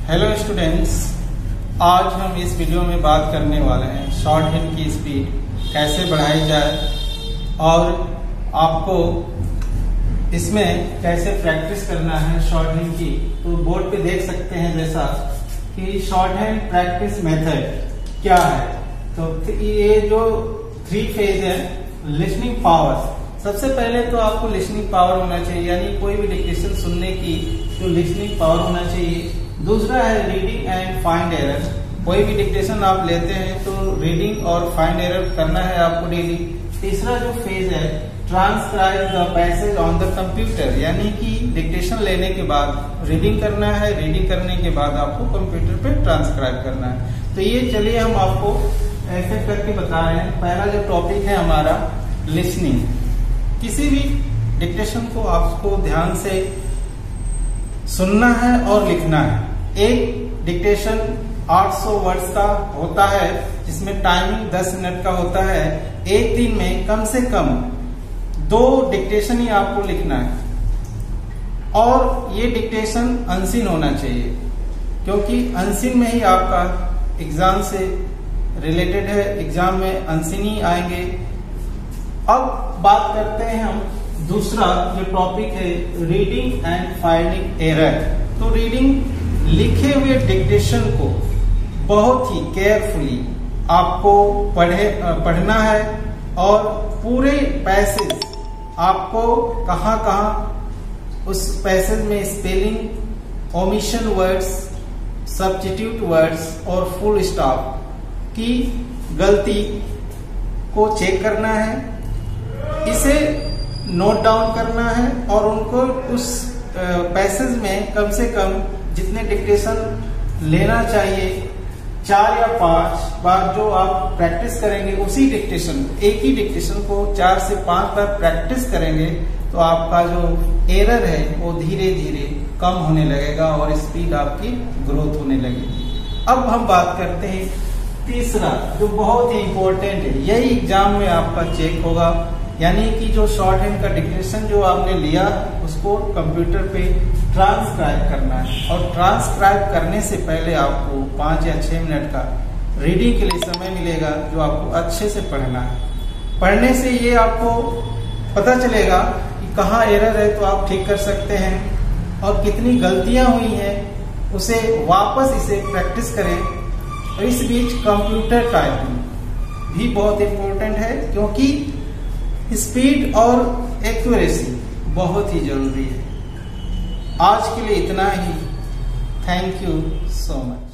Hello students, आज हम इस वीडियो में बात करने वाले हैं शॉर्ट हैंड की स्पीड कैसे बढ़ाई जाए और आपको इसमें कैसे प्रैक्टिस करना है शॉर्ट हैंड की। तो बोर्ड पे देख सकते हैं जैसा कि शॉर्ट हैंड प्रैक्टिस मेथड क्या है। तो ये जो 3 फेज है, लिसनिंग पावर। सबसे पहले तो आपको लिसनिंग पावर होना चाहिए, यानी कोई भी डिक्टेशन सुनने की जो लिसनिंग पावर होना चाहिए। दूसरा है रीडिंग एंड फाइंड एरर। कोई भी डिक्टेशन आप लेते हैं तो रीडिंग और फाइंड एरर करना है आपको डेली। तीसरा जो फेज है, transcribe the passage on the computer, यानी कि डिक्टेशन लेने के बाद रीडिंग करना है, रीडिंग करने के बाद आपको कंप्यूटर पे ट्रांसक्राइब करना है। तो ये चलिए हम आपको ऐसे करके बता रहे हैं। पहला जो टॉपिक है हमारा लिसनिंग। किसी भी डिक्टेशन को आपको ध्यान से सुनना है और लिखना है। एक डिक्टेशन 800 वर्ड्स का होता है, जिसमें टाइमिंग 10 मिनट का होता है। एक दिन में कम से कम 2 डिक्टेशन ही आपको लिखना है और ये डिक्टेशन अनसीन होना चाहिए, क्योंकि अनसीन में ही आपका एग्जाम से रिलेटेड है। एग्जाम में अनसीन ही आएंगे। अब बात करते हैं हम दूसरा जो टॉपिक है, रीडिंग एंड फाइंडिंग एरर। तो रीडिंग, लिखे हुए डिक्टेशन को बहुत ही केयरफुली आपको पढ़ना है और पूरे पैसेज आपको कहाँ कहाँ उस पैसेज में spelling, omission words, substitute words और फुल स्टॉप की गलती को चेक करना है, इसे नोट डाउन करना है और उनको उस पैसेज में कम से कम जितने डिक्टेशन लेना चाहिए 4 या 5 बार जो आप प्रैक्टिस करेंगे, उसी डिक्टेशन, एक ही डिक्टेशन को 4 से 5 बार प्रैक्टिस करेंगे तो आपका जो एरर है वो धीरे धीरे कम होने लगेगा और स्पीड आपकी ग्रोथ होने लगेगी। अब हम बात करते हैं तीसरा जो बहुत ही इंपॉर्टेंट है, यही एग्जाम में आपका चेक होगा, यानी कि जो शॉर्ट हैंड का डिक्टेशन जो आपने लिया उसको कंप्यूटर पे ट्रांसक्राइब करना है। और ट्रांसक्राइब करने से पहले आपको 5 या 6 मिनट का रीडिंग के लिए समय मिलेगा, जो आपको अच्छे से पढ़ना है। पढ़ने से ये आपको पता चलेगा कि कहाँ एरर है तो आप ठीक कर सकते हैं, और कितनी गलतियां हुई हैं उसे वापस इसे प्रैक्टिस करें। और इस बीच कंप्यूटर टाइपिंग भी बहुत इंपॉर्टेंट है, क्योंकि स्पीड और एक्यूरेसी बहुत ही जरूरी है। आज के लिए इतना ही। Thank you so much.